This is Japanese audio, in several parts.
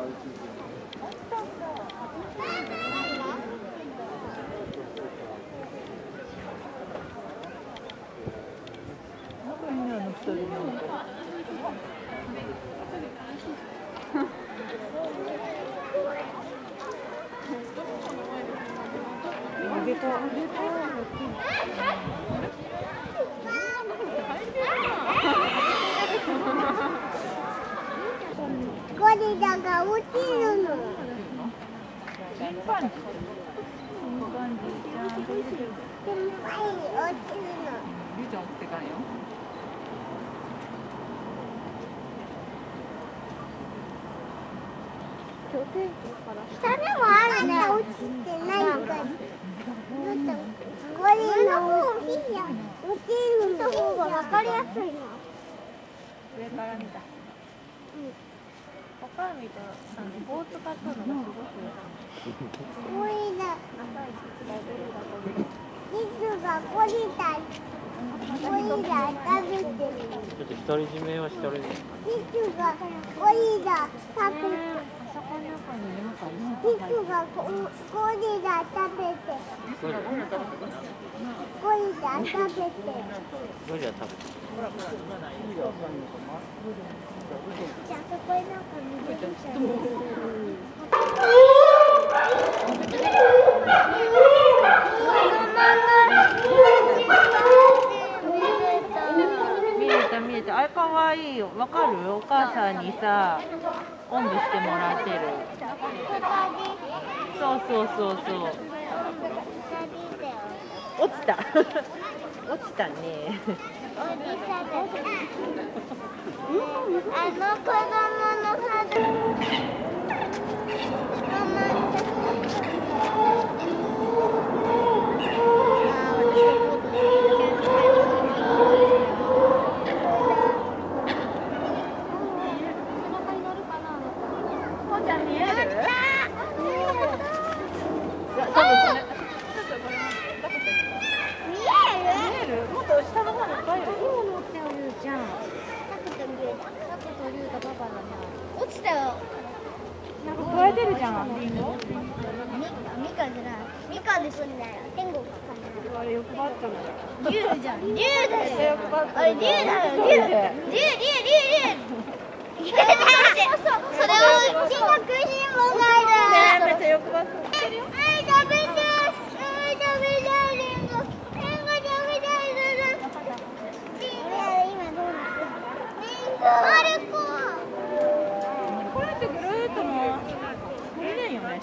ゴリラが落ちるの。 チンパンジー。チンパンジーちゃん。 チンパンジー落ちるの。 リュウちゃん落ちてかんよ。 下でもあるね。落ちてないから。ゴリラ落ちるの方がわかりやすいな。 上から見た。他見た棒使ったのがすごくゴリラ。実はゴリラ食べてる。 ちょっと独り占めはしてるね。 実はゴリラ食べてる。実はゴリラ食べてる。ゴリラ食べてる。 ゴリラ食べてる。 じゃあそこになんか見てる。 見えた。あれかわいいよ。わかる？お母さんにさ、おんぶしてもらってる。そう。落ちた。落ちたね。 あの子供の落ちたよ。 なんか加えてるじゃん。リンゴ。 ミカじゃない。ミカですね。天国かな。 あれ欲張ったの。 竜じゃん。竜だよ。 欲張った。 あれ竜だよ。竜。それをうちの食いしん坊がいる。 めっちゃ欲張った。 食べたい。リンゴ。リンゴ食べたい。今どうです？リンゴ。あれこ。 これってぐるーっともう見れないよね。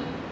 う